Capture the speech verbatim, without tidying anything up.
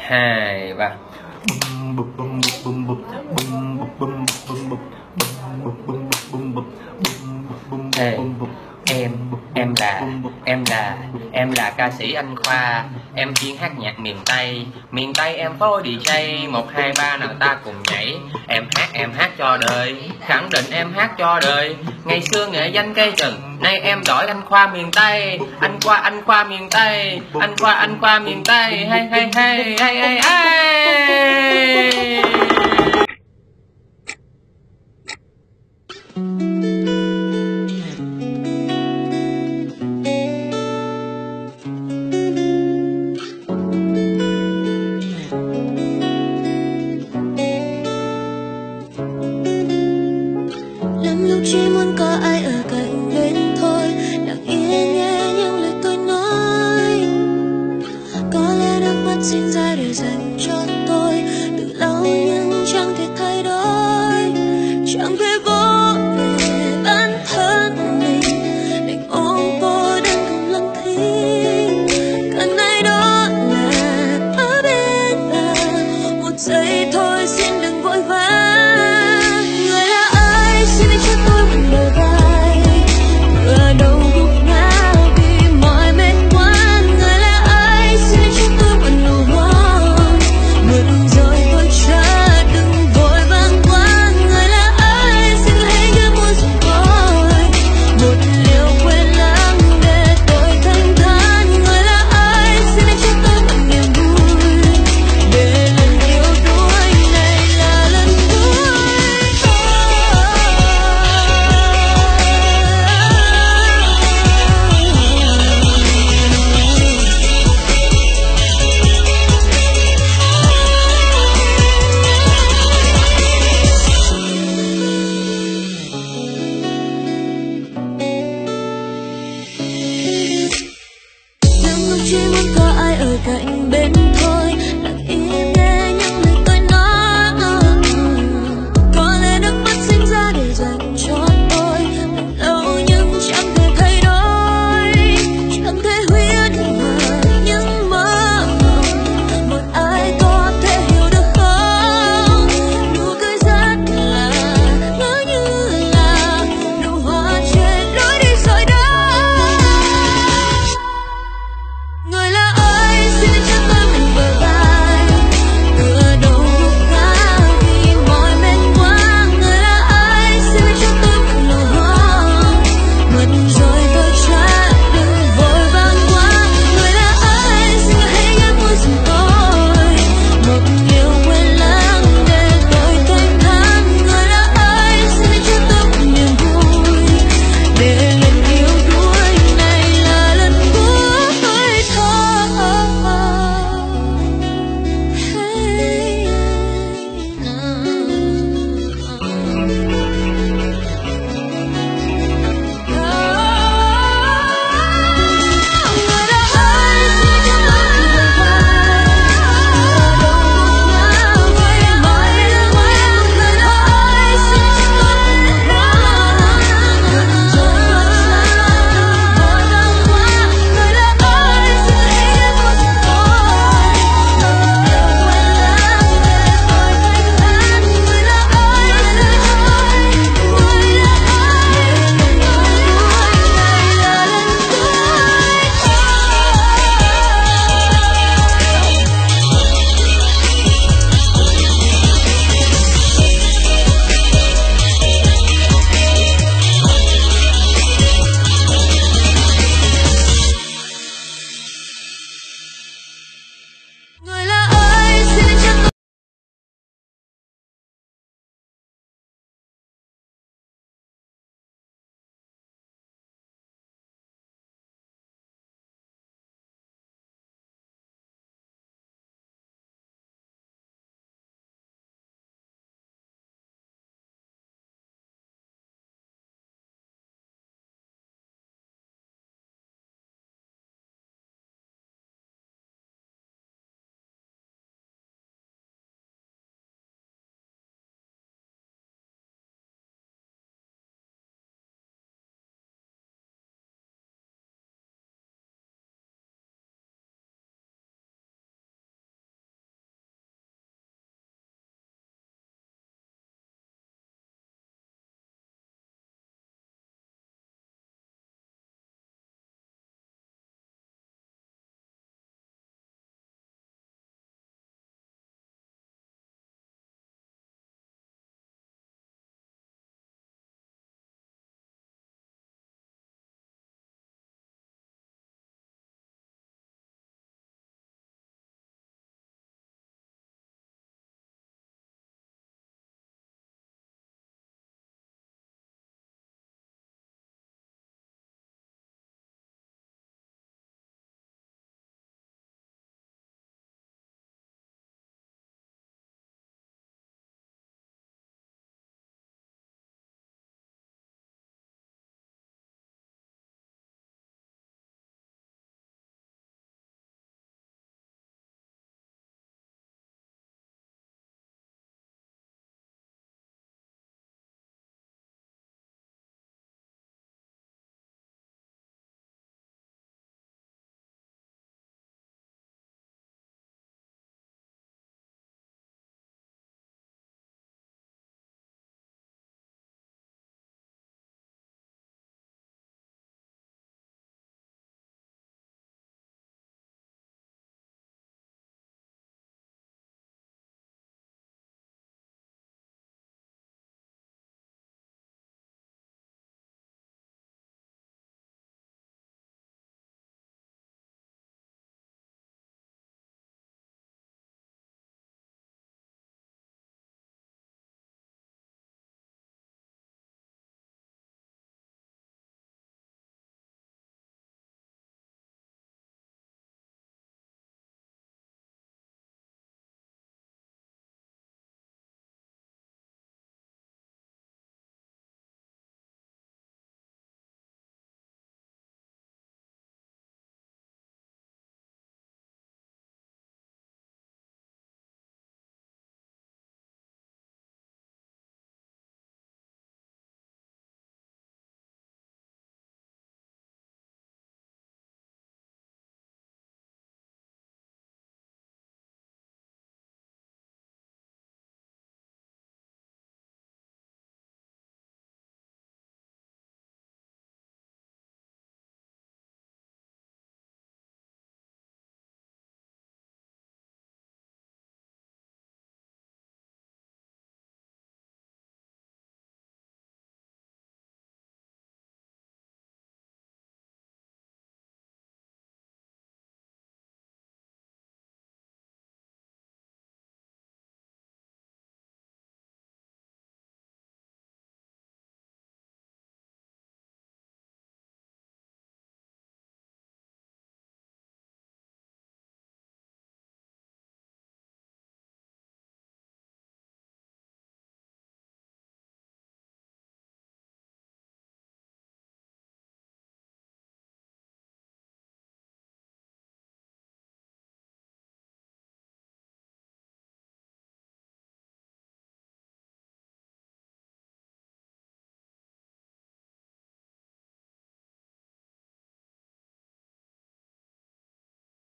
hai ba. Hey, em em là em là em là ca sĩ Anh Khoa, em chuyên hát nhạc miền Tây. Miền Tây em phối đi chay, một hai ba nào ta cùng nhảy. Em hát em hát cho đời, khẳng định em hát cho đời. Ngày xưa nghệ danh cây trần, nay em đổi Anh Khoa miền Tây. Anh Khoa anh Khoa miền Tây, anh Khoa anh Khoa miền Tây. Hay hay hay hay hay hay. Chỉ muốn có ai ở cạnh bên thôi, lặng yên nghe những lời tôi nói. Có lẽ nước mắt sinh ra để dành cho tôi, từ lâu nhưng chẳng thể thay đổi. Chẳng thể vỗ về bản thân mình, đành ôm cô đơn cùng lặng thinh. Cần ai đó là ở bên ta, một giây thôi xin đừng vội vã. Chỉ muốn có ai ở cạnh bên